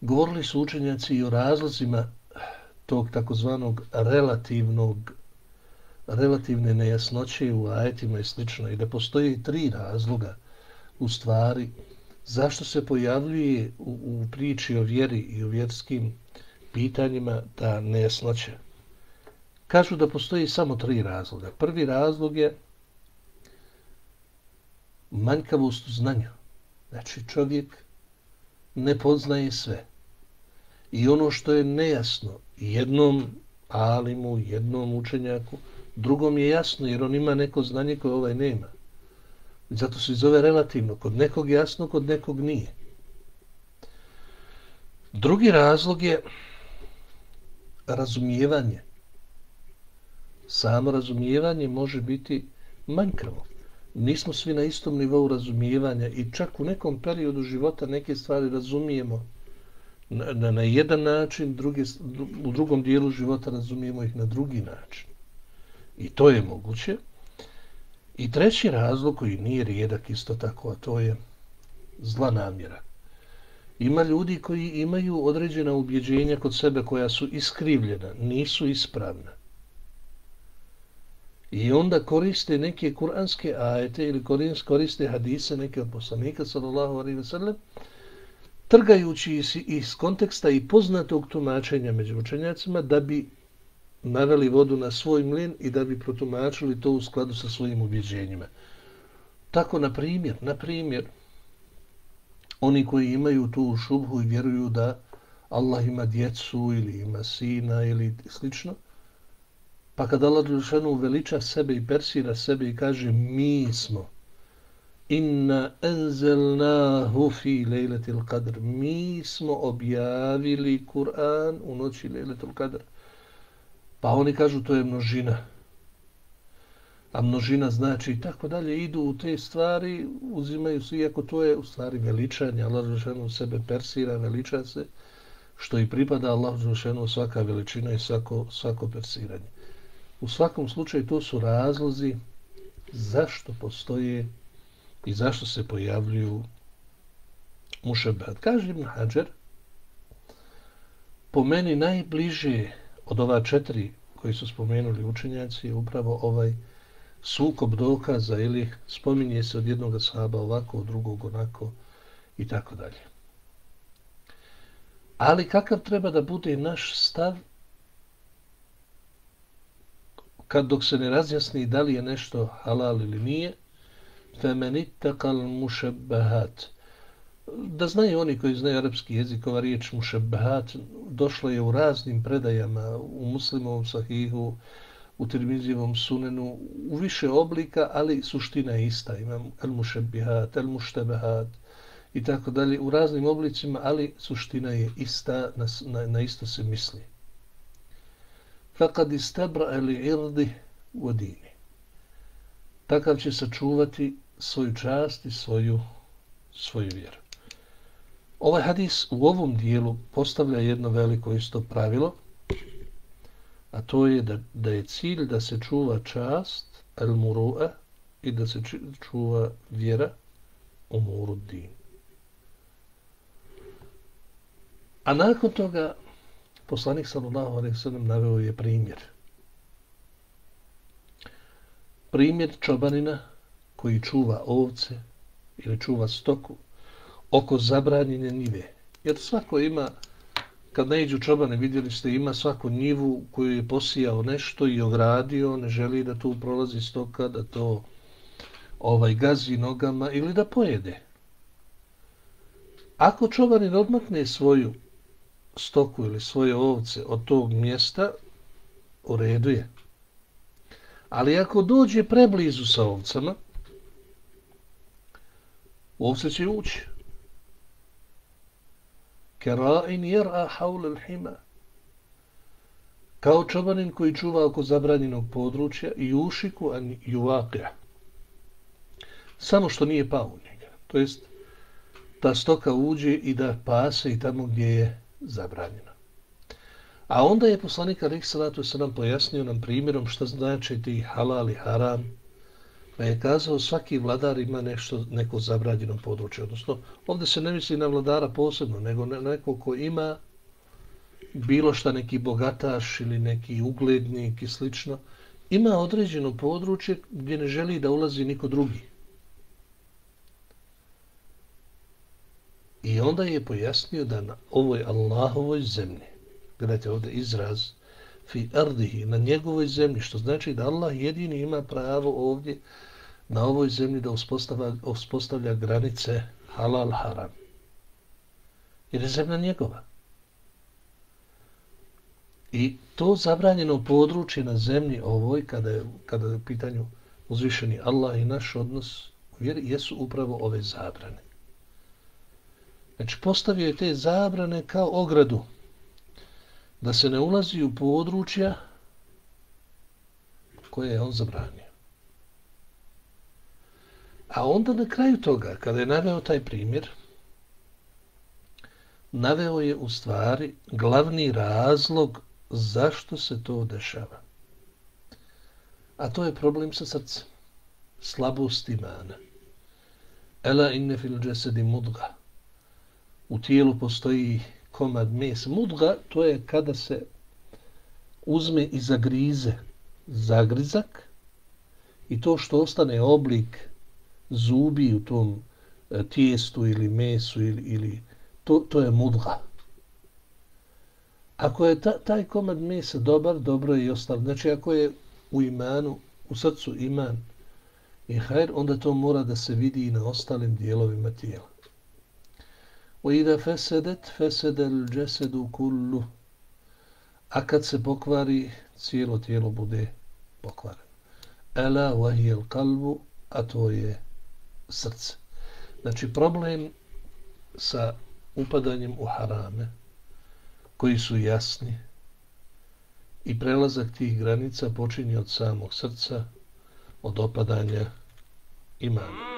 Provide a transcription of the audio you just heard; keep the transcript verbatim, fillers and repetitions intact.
Govorili su učenjaci i o razlozima tog takozvanog relativnog relativne nejasnoće u ajetima i slično i da postoje tri razloga u stvari zašto se pojavljuje u, u priči o vjeri i o vjerskim pitanjima ta nejasnoća. Kažu da postoji samo tri razloga. Prvi razlog je manjkavost u znanju. Znači čovjek ne poznaje sve. I ono što je nejasno jednom alimu, jednom učenjaku, drugom je jasno jer on ima neko znanje koje ovaj nema. Zato se zove relativno. Kod nekog jasno, kod nekog nije. Drugi razlog je razumijevanje. Samo razumijevanje može biti manjkavo. Nismo svi na istom nivou razumijevanja i čak u nekom periodu života neke stvari razumijemo na, na, na jedan način, drugi, u drugom dijelu života razumijemo ih na drugi način. I to je moguće. I treći razlog koji nije rijedak isto tako, a to je zla namjera. Ima ljudi koji imaju određena ubjeđenja kod sebe koja su iskrivljena, nisu ispravna. I onda koriste neke kuranske ajete ili koriste hadise neke od poslanika sallallahu alejhi ve sellem, trgajući iz, iz konteksta i poznatog tumačenja među učenjacima da bi naveli vodu na svoj mlin i da bi protumačili to u skladu sa svojim ubjeđenjima. Tako, na primjer, na primjer, oni koji imaju tu šubhu i vjeruju da Allah ima djecu ili ima sina ili slično, pa kad Allah dželešanu veliča sebe i persira sebe i kaže mi smo inna enzelnahu fi lejletil qadr, mi smo objavili Kur'an u noći lejletul qadr. Pa oni kažu to je množina. A množina znači i tako dalje, idu u te stvari, uzimaju se, iako to je u stvari veličanje, Allah dželešanu sebe persira, veliča se, što i pripada Allah dželešanu svaka veličina i svako, svako persiranje. U svakom slučaju to su razlozi zašto postoje i zašto se pojavljuju mušebehat. Kaže Ibn Hadžer, po meni najbliže od ova četiri koji su spomenuli učenjaci je upravo ovaj sukob dokaza ili spominje se od jednog sahaba ovako, od drugog onako i tako dalje. Ali kakav treba da bude naš stav kad dok se ne razjasni da li je nešto halal ili nije, فَمَنِ اتَّقَ الْمُشَبَّهَاتِ. Da znaju oni koji znaju arapski jezik, ova riječ mušebbahat došla je u raznim predajama, u Muslimovom sahihu, u Tirmizijevom sunenu, u više oblika, ali suština je ista. Imam el-mušebbihat, el-muštebahat i tako dalje, u raznim oblicima, ali suština je ista, na, na, na isto se misli. فَقَدْ اسْتَبْرَأَ لِعِرْضِ وَدِينِ. Takav će sačuvati svoju čast i svoju, svoju vjeru. Ovaj hadis u ovom dijelu postavlja jedno veliko isto pravilo, a to je da, da je cilj da se čuva čast, al-muru'a, i da se čuva vjera, umuru din. A nakon toga poslanik sallallahu alejhi ve sellem naveo je primjer. Primjer čobanina koji čuva ovce ili čuva stoku oko zabranjene njive. Jer svako ima, kad ne iđu čobane, vidjeli ste, ima svako njivu koju je posijao nešto i ogradio, ne želi da tu prolazi stoka, da to ovaj gazi nogama ili da pojede. Ako čobanin odmakne svoju stoku ili svoje ovce od tog mjesta, u redu je. Ali ako dođe preblizu sa ovcama, ovce će ući. Kera'in jer'a haul al-hima. Kao čobanin koji čuva oko zabranjenog područja i ušiku an yuwaqi'. Samo što nije pao u njega. To jest, ta stoka uđe i da pase i tamo gdje je zabranjeno. A onda je poslanik alejhi salatu vesselam pojasnio nam primjerom šta znači ti halal i haram, Pa je kazao svaki vladar ima nešto, neko zabranjeno područje. Odnosno, ovdje se ne misli na vladara posebno, nego na neko ko ima bilo šta, neki bogataš ili neki uglednik i slično, ima određeno područje gdje ne želi da ulazi niko drugi. I onda je pojasnio da na ovoj Allahovoj zemlji, gledajte ovdje izraz, fi ardihi, na njegovoj zemlji, što znači da Allah jedini ima pravo ovdje na ovoj zemlji da uspostavlja, uspostavlja granice halal haram. Jer je zemlja njegova. I to zabranjeno područje na zemlji ovoj, kada je, kada je u pitanju uzvišeni Allah i naš odnos u vjeri, jesu upravo ove zabrane. Znači, postavio je te zabrane kao ogradu, da se ne ulazi u područja koje je on zabranio. A onda na kraju toga, kada je naveo taj primjer, naveo je u stvari glavni razlog zašto se to dešava. A to je problem sa srcem, slabost imana. Ela inne fil džesedi mudga. U tijelu postoji komad mesa. Mudga, to je kada se uzme i zagrize zagrizak i to što ostane oblik zubi u tom tijestu ili mesu ili, ili to, to je mudga. Ako je ta, taj komad mesa dobar, dobro je i ostalo. Znači ako je u imanu, u srcu iman i hajr, onda to mora da se vidi i na ostalim dijelovima tijela. وَإِذَا فَسَدَتْ فَسَدَ الْجَسَدُ كُلُّ. A kad se pokvari, cijelo tijelo bude pokvareno. أَلَا وَهِيَ الْقَلْبُ. A to je srce. Znači problem sa upadanjem u harame, koji su jasni, i prelazak tih granica počinje od samog srca, od opadanja imana.